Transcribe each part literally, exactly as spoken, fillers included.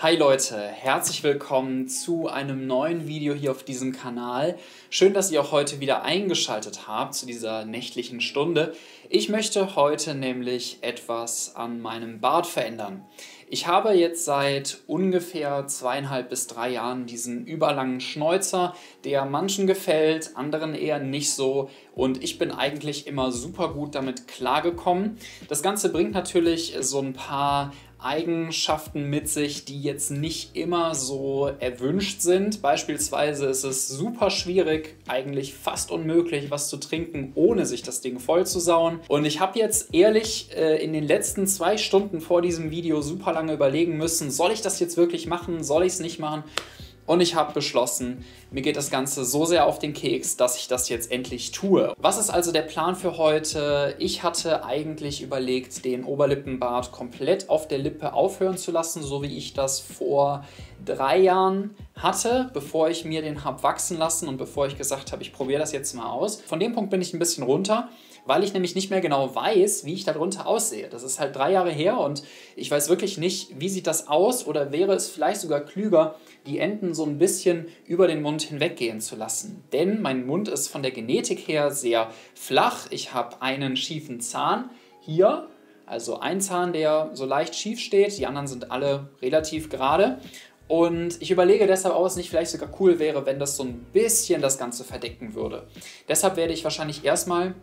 Hi Leute, herzlich willkommen zu einem neuen Video hier auf diesem Kanal. Schön, dass ihr auch heute wieder eingeschaltet habt zu dieser nächtlichen Stunde. Ich möchte heute nämlich etwas an meinem Bart verändern. Ich habe jetzt seit ungefähr zweieinhalb bis drei Jahren diesen überlangen Schnäuzer, der manchen gefällt, anderen eher nicht so, und ich bin eigentlich immer super gut damit klargekommen. Das Ganze bringt natürlich so ein paar Eigenschaften mit sich, die jetzt nicht immer so erwünscht sind. Beispielsweise ist es super schwierig, eigentlich fast unmöglich, was zu trinken, ohne sich das Ding voll zu sauen. Und ich habe jetzt ehrlich äh, in den letzten zwei Stunden vor diesem Video super lange überlegen müssen, soll ich das jetzt wirklich machen, soll ich es nicht machen? Und ich habe beschlossen, mir geht das Ganze so sehr auf den Keks, dass ich das jetzt endlich tue. Was ist also der Plan für heute? Ich hatte eigentlich überlegt, den Oberlippenbart komplett auf der Lippe aufhören zu lassen, so wie ich das vor drei Jahren hatte, bevor ich mir den habe wachsen lassen und bevor ich gesagt habe, ich probiere das jetzt mal aus. Von dem Punkt bin ich ein bisschen runter, weil ich nämlich nicht mehr genau weiß, wie ich darunter aussehe. Das ist halt drei Jahre her und ich weiß wirklich nicht, wie sieht das aus, oder wäre es vielleicht sogar klüger, die Enden so ein bisschen über den Mund hinweggehen zu lassen. Denn mein Mund ist von der Genetik her sehr flach. Ich habe einen schiefen Zahn hier, also ein Zahn, der so leicht schief steht, die anderen sind alle relativ gerade. Und ich überlege deshalb, ob es nicht vielleicht sogar cool wäre, wenn das so ein bisschen das Ganze verdecken würde. Deshalb werde ich wahrscheinlich erstmal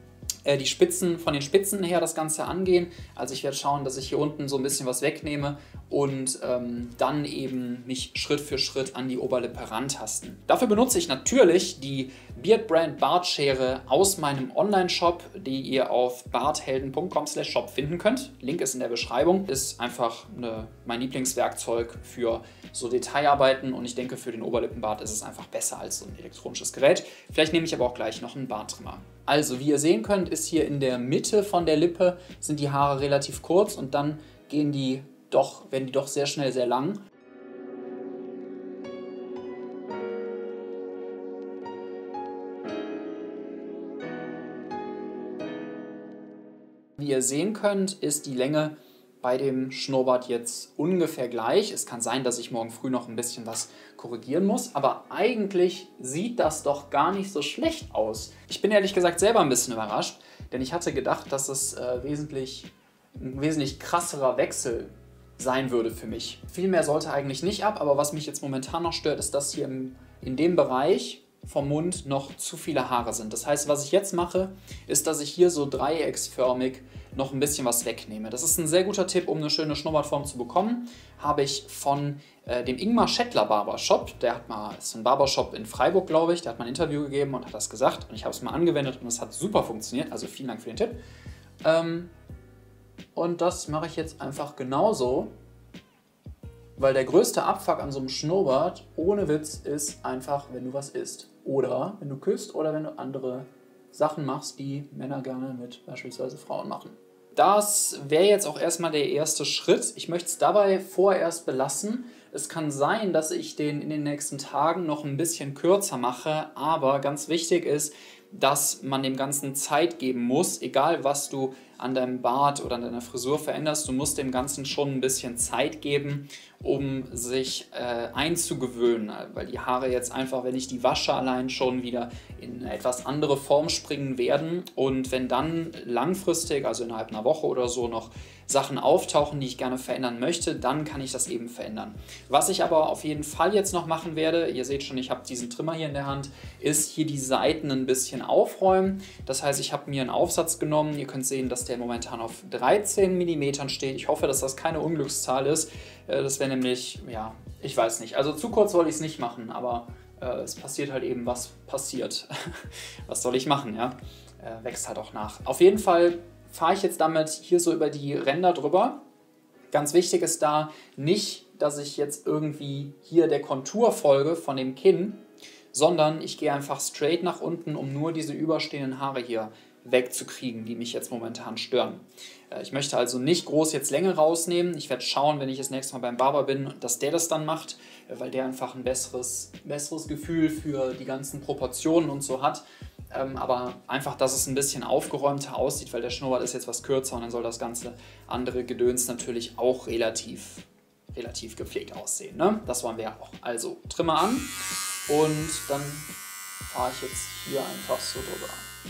die Spitzen, von den Spitzen her das Ganze angehen. Also ich werde schauen, dass ich hier unten so ein bisschen was wegnehme und ähm, dann eben mich Schritt für Schritt an die Oberlippe rantasten. Dafür benutze ich natürlich die Beardbrand Bartschere aus meinem Online-Shop, die ihr auf barthelden punkt com slash shop finden könnt. Link ist in der Beschreibung. Ist einfach eine, mein Lieblingswerkzeug für so Detailarbeiten, und ich denke, für den Oberlippenbart ist es einfach besser als so ein elektronisches Gerät. Vielleicht nehme ich aber auch gleich noch einen Barttrimmer. Also, wie ihr sehen könnt, ist hier in der Mitte von der Lippe sind die Haare relativ kurz und dann gehen die doch, werden die doch sehr schnell sehr lang. Wie ihr sehen könnt, ist die Länge bei dem Schnurrbart jetzt ungefähr gleich. Es kann sein, dass ich morgen früh noch ein bisschen was korrigieren muss, aber eigentlich sieht das doch gar nicht so schlecht aus. Ich bin ehrlich gesagt selber ein bisschen überrascht, denn ich hatte gedacht, dass es äh, wesentlich, ein wesentlich krasserer Wechsel sein würde für mich. Viel mehr sollte eigentlich nicht ab, aber was mich jetzt momentan noch stört, ist, dass hier im, in dem Bereich vom Mund noch zu viele Haare sind. Das heißt, was ich jetzt mache, ist, dass ich hier so dreiecksförmig noch ein bisschen was wegnehme. Das ist ein sehr guter Tipp, um eine schöne Schnurrbartform zu bekommen. Habe ich von äh, dem Ingmar Schettler Barbershop. Der hat mal, ist ein Barbershop in Freiburg, glaube ich. Der hat mal ein Interview gegeben und hat das gesagt. Und ich habe es mal angewendet und es hat super funktioniert. Also vielen Dank für den Tipp. Ähm, und das mache ich jetzt einfach genauso. Weil der größte Abfuck an so einem Schnurrbart, ohne Witz, ist einfach, wenn du was isst. Oder wenn du küsst oder wenn du andere Sachen machst, die Männer gerne mit beispielsweise Frauen machen. Das wäre jetzt auch erstmal der erste Schritt. Ich möchte es dabei vorerst belassen. Es kann sein, dass ich den in den nächsten Tagen noch ein bisschen kürzer mache, aber ganz wichtig ist, dass man dem Ganzen Zeit geben muss, egal was du an deinem Bart oder an deiner Frisur veränderst, du musst dem Ganzen schon ein bisschen Zeit geben, um sich äh, einzugewöhnen, weil die Haare jetzt einfach, wenn ich die wasche, allein schon wieder in eine etwas andere Form springen werden, und wenn dann langfristig, also innerhalb einer Woche oder so, noch Sachen auftauchen, die ich gerne verändern möchte, dann kann ich das eben verändern. Was ich aber auf jeden Fall jetzt noch machen werde, ihr seht schon, ich habe diesen Trimmer hier in der Hand, ist hier die Seiten ein bisschen aufräumen. Das heißt, ich habe mir einen Aufsatz genommen, ihr könnt sehen, dass der momentan auf dreizehn Millimeter steht. Ich hoffe, dass das keine Unglückszahl ist. Das wäre nämlich, ja, ich weiß nicht. Also zu kurz soll ich es nicht machen, aber äh, es passiert halt eben, was passiert. Was soll ich machen, ja? Äh, wächst halt auch nach. Auf jeden Fall fahre ich jetzt damit hier so über die Ränder drüber. Ganz wichtig ist da nicht, dass ich jetzt irgendwie hier der Kontur folge von dem Kinn, sondern ich gehe einfach straight nach unten, um nur diese überstehenden Haare hier wegzukriegen, die mich jetzt momentan stören. Ich möchte also nicht groß jetzt Länge rausnehmen. Ich werde schauen, wenn ich das nächste Mal beim Barber bin, dass der das dann macht, weil der einfach ein besseres, besseres Gefühl für die ganzen Proportionen und so hat. Ähm, aber einfach, dass es ein bisschen aufgeräumter aussieht, weil der Schnurrbart ist jetzt was kürzer und dann soll das ganze andere Gedöns natürlich auch relativ, relativ gepflegt aussehen. Ne? Das wollen wir ja auch. Also Trimmer an und dann fahre ich jetzt hier einfach so drüber.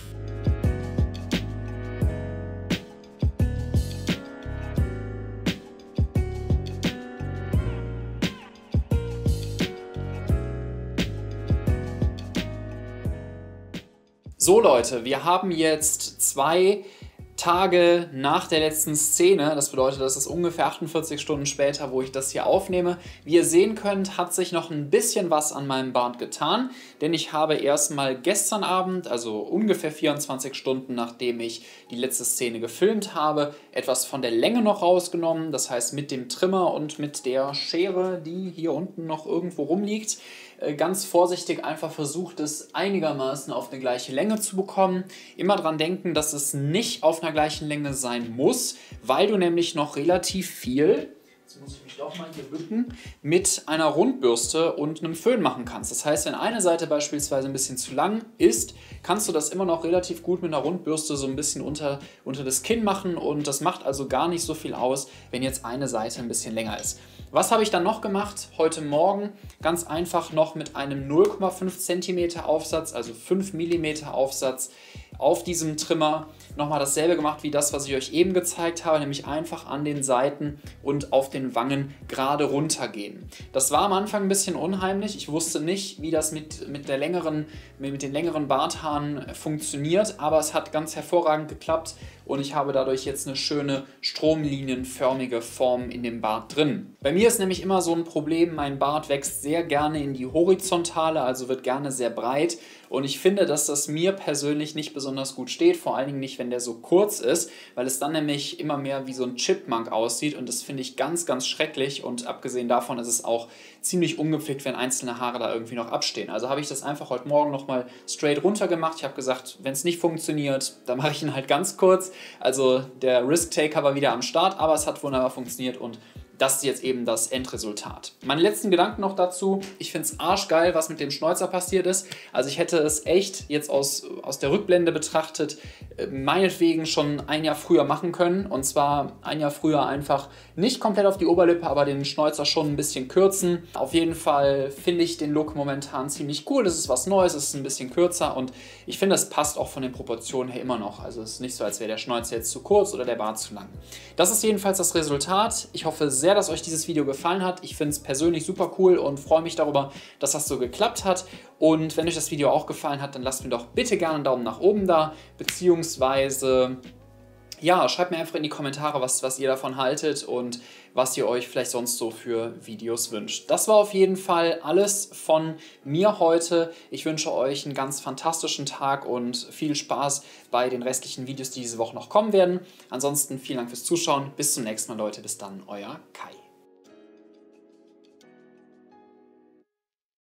So Leute, wir haben jetzt zwei Tage nach der letzten Szene, das bedeutet, das ist ungefähr achtundvierzig Stunden später, wo ich das hier aufnehme. Wie ihr sehen könnt, hat sich noch ein bisschen was an meinem Bart getan, denn ich habe erstmal gestern Abend, also ungefähr vierundzwanzig Stunden nachdem ich die letzte Szene gefilmt habe, etwas von der Länge noch rausgenommen, das heißt mit dem Trimmer und mit der Schere, die hier unten noch irgendwo rumliegt, ganz vorsichtig einfach versucht, es einigermaßen auf eine gleiche Länge zu bekommen. Immer dran denken, dass es nicht auf einer gleichen Länge sein muss, weil du nämlich noch relativ viel, jetzt muss ich mich doch mal hier bücken, mit einer Rundbürste und einem Föhn machen kannst. Das heißt, wenn eine Seite beispielsweise ein bisschen zu lang ist, kannst du das immer noch relativ gut mit einer Rundbürste so ein bisschen unter, unter das Kinn machen und das macht also gar nicht so viel aus, wenn jetzt eine Seite ein bisschen länger ist. Was habe ich dann noch gemacht? Heute Morgen ganz einfach noch mit einem null Komma fünf Zentimeter Aufsatz, also fünf Millimeter Aufsatz auf diesem Trimmer nochmal dasselbe gemacht wie das, was ich euch eben gezeigt habe, nämlich einfach an den Seiten und auf den Wangen gerade runtergehen. Das war am Anfang ein bisschen unheimlich. Ich wusste nicht, wie das mit, mit, der längeren, mit den längeren Barthaaren funktioniert, aber es hat ganz hervorragend geklappt und ich habe dadurch jetzt eine schöne stromlinienförmige Form in dem Bart drin. Bei mir ist nämlich immer so ein Problem, mein Bart wächst sehr gerne in die Horizontale, also wird gerne sehr breit. Und ich finde, dass das mir persönlich nicht besonders gut steht, vor allen Dingen nicht, wenn der so kurz ist, weil es dann nämlich immer mehr wie so ein Chipmunk aussieht und das finde ich ganz, ganz schrecklich und abgesehen davon ist es auch ziemlich ungepflegt, wenn einzelne Haare da irgendwie noch abstehen. Also habe ich das einfach heute Morgen nochmal straight runter gemacht. Ich habe gesagt, wenn es nicht funktioniert, dann mache ich ihn halt ganz kurz. Also der Risk-Taker war wieder am Start, aber es hat wunderbar funktioniert und das ist jetzt eben das Endresultat. Meine letzten Gedanken noch dazu. Ich finde es arschgeil, was mit dem Schnäuzer passiert ist. Also ich hätte es echt jetzt aus, aus der Rückblende betrachtet, meinetwegen schon ein Jahr früher machen können. Und zwar ein Jahr früher einfach nicht komplett auf die Oberlippe, aber den Schnäuzer schon ein bisschen kürzen. Auf jeden Fall finde ich den Look momentan ziemlich cool. Das ist was Neues, es ist ein bisschen kürzer und ich finde, es passt auch von den Proportionen her immer noch. Also es ist nicht so, als wäre der Schnäuzer jetzt zu kurz oder der Bart zu lang. Das ist jedenfalls das Resultat. Ich hoffe sehr, dass euch dieses Video gefallen hat. Ich finde es persönlich super cool und freue mich darüber, dass das so geklappt hat. Und wenn euch das Video auch gefallen hat, dann lasst mir doch bitte gerne einen Daumen nach oben da, beziehungsweise ja, schreibt mir einfach in die Kommentare, was, was ihr davon haltet und was ihr euch vielleicht sonst so für Videos wünscht. Das war auf jeden Fall alles von mir heute. Ich wünsche euch einen ganz fantastischen Tag und viel Spaß bei den restlichen Videos, die diese Woche noch kommen werden. Ansonsten vielen Dank fürs Zuschauen. Bis zum nächsten Mal, Leute. Bis dann, euer Kai.